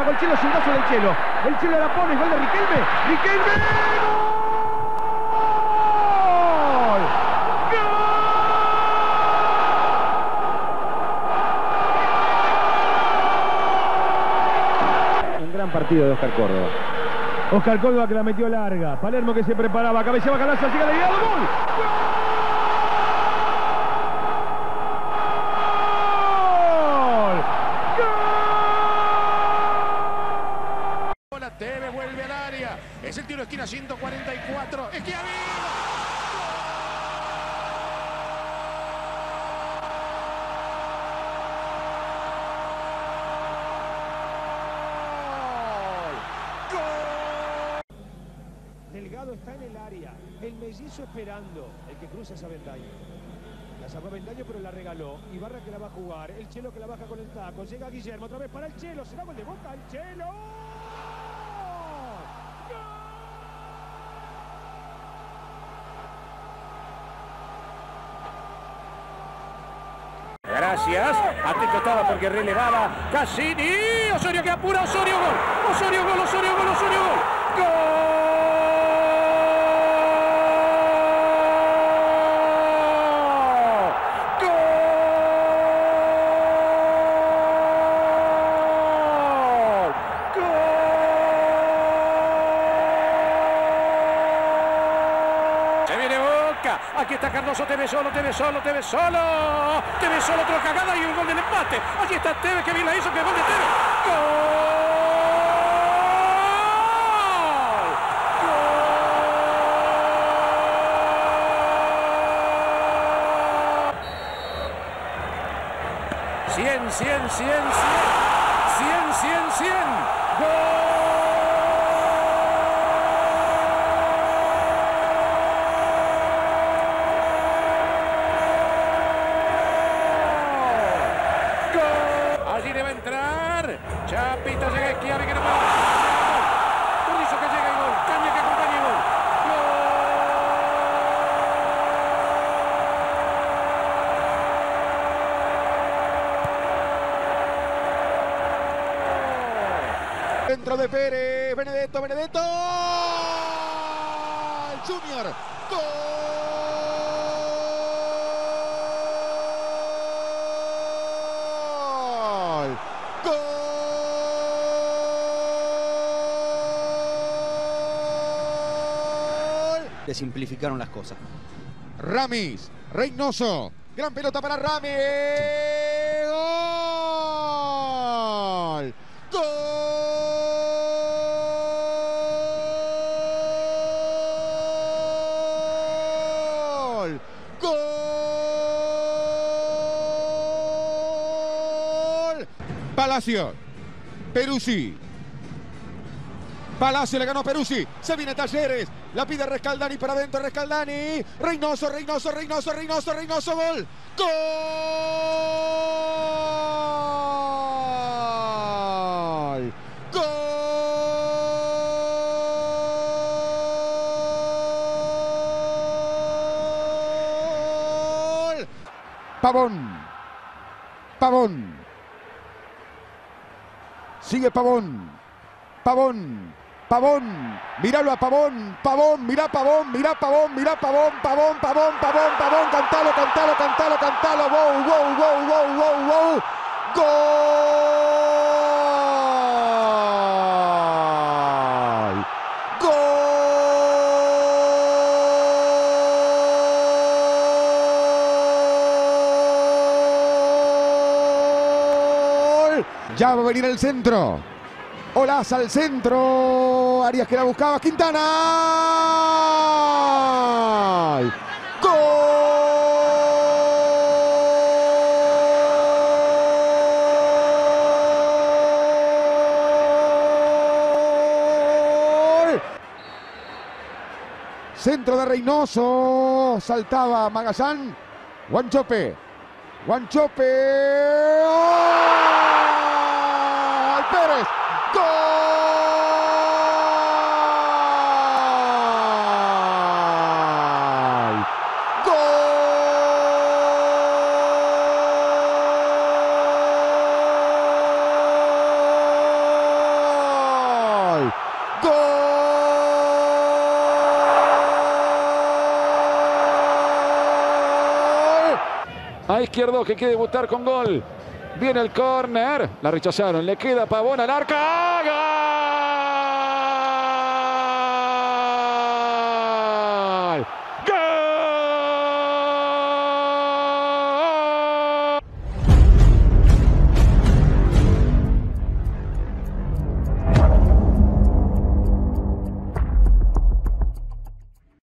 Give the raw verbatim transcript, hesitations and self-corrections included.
abajo el Chelo, zurdazo del Chelo. El Chelo la pone, gol de Riquelme. ¡Riquelme! ¡Gol! Un gran partido de Oscar Córdoba. Oscar Córdoba que la metió larga. Palermo que se preparaba. Cabeceaba Calaza, llega de llegado. ¡Gol! Tevez vuelve al área. Es el tiro de esquina ciento cuarenta y cuatro. ¡Schiavino! Delgado está en el área. El mellizo esperando. El que cruza es Avendaño. La sacó Avendaño pero la regaló. Ibarra que la va a jugar. El Chelo que la baja con el taco. Llega Guillermo otra vez para el Chelo. Se da gol de Boca. El Chelo. Gracias. Atento estaba porque relevaba Cassini. Osorio que apura. Osorio gol. Osorio gol. Osorio gol. Osorio gol. ¡Gol! Aquí está Cardoso, Tevez solo, Tevez solo, Tevez solo. Tevez solo, otra cagada y un gol del empate. Aquí está Tevez, que bien la hizo, que gol de Tevez. ¡Gol! cien, cien, cien, cien, cien, cien, ¡gol! Chapita llega Schiavi que no puede. Burdizo que llega y gol. Caña que acompaña y gol. ¡Gol! Dentro de Pérez. Benedetto, Benedetto. El Junior. ¡Gol! Le simplificaron las cosas. Ramis, Reynoso, gran pelota para Ramis. ¡Gol! ¡Gol! ¡Gol! Palacio, Peruzzi. Palacio le ganó a Peruzzi. Se viene Talleres. La pide Rescaldani para adentro. Rescaldani. Reynoso, Reynoso, Reynoso, Reynoso, Reynoso. Gol. Gol. Gol. Pavón. Pavón. Sigue Pavón. Pavón. Pavón, míralo a Pavón, Pavón, mirá Pavón, mirá Pavón, mirá Pavón, Pavón, Pavón, Pavón, Pavón, cantalo, cantalo, cantalo, cantalo, wow, wow, wow, wow, wow, wow, gol, gol, ya va a venir el centro. Olaza al centro. Arias que la buscaba. Quintana. ¡Gol! Centro de Reynoso. Saltaba Magallán. Guanchope. Guanchope. ¡Oh! Pérez. ¡Gol! Izquierdo que quiere debutar con gol. Viene el córner. La rechazaron. Le queda Pavón al arco. ¡Gol!